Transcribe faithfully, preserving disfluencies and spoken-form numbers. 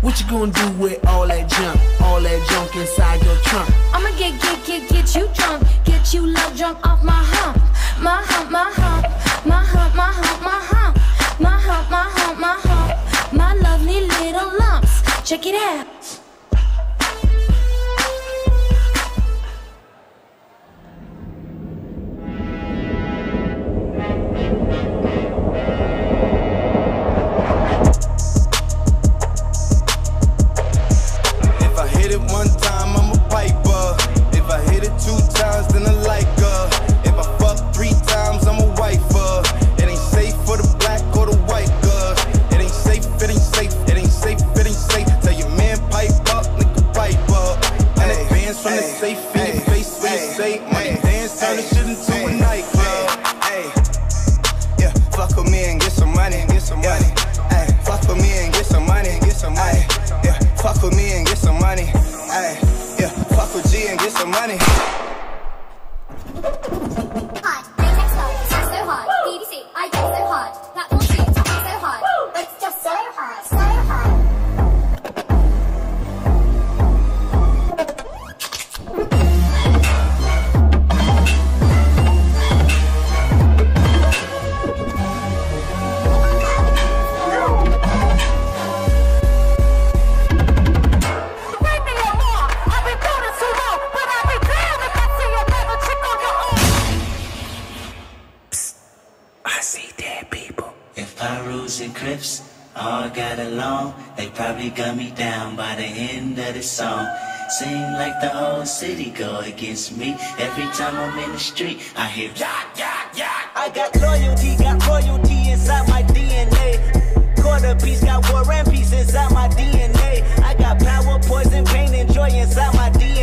What you gonna do with all that junk, all that junk inside your trunk? I'ma get, get, get, get you drunk, get you love drunk off my hump, my hump, my hump, my hump, my hump, my hump, my hump, my hump, my hump, my lovely little lumps. Check it out. One time, I'm a piper. If I hit it two times, then I like her. If I fuck three times, I'm a wifer. It ain't safe for the black or the white girls. It ain't safe, it ain't safe, it ain't safe, it ain't safe. Tell your man pipe up, nigga pipe up. And the bands from the safe in your face when you say money dance, turn the shit into a nightclub. Hey, yeah, fuck with me and get some money, get some money. Hey, fuck with me and get some money, get some money. Yeah, fuck with me and get some money. Ay, yeah, fuck with G and get some money. Hard, they text hard, sex so hard. B B C, I get so hard. Platform two, talking so hard. It's just so hard, so hard. Pyrus and Crips all got along. They probably got me down by the end of the song. Seem like the whole city go against me. Every time I'm in the street, I hear yak, yak, yak. I got loyalty, got royalty inside my D N A. Quarter piece, got war and peace inside my D N A. I got power, poison, pain, and joy inside my D N A.